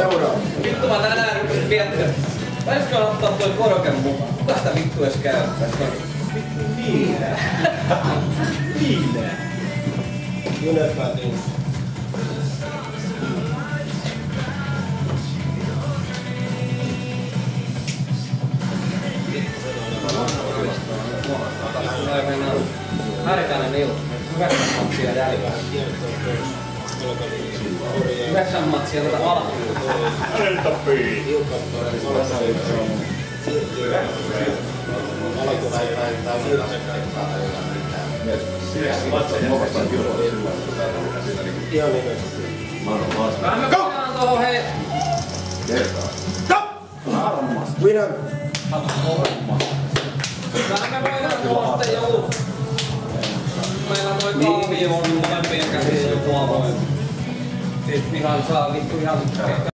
Seuraava. Vittu mä tänään rupesin miettimään. Taisikö ottaa toi koroken mukaan? Kuka sitä vittu edes käyttää? Vittu niinä. Niinä. Junepäätin. Härkäinen ilta. 9 matsia jäljellä. 9 matsia tätä alkuun. Häneltä pii. Ihan niin. Vähän me voidaan tohon hei. Winner. Vähän me voidaan tuolla sitten joku. Meillä toi Kaavi on molempien käsissä joku avoin. Siis ihan saa vittu ihan